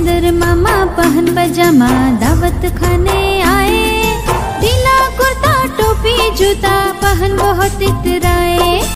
सुंदर मामा पहन पजामा दावत खाने आए। ढीला कुर्ता टोपी जूता पहन बहुत इतराए।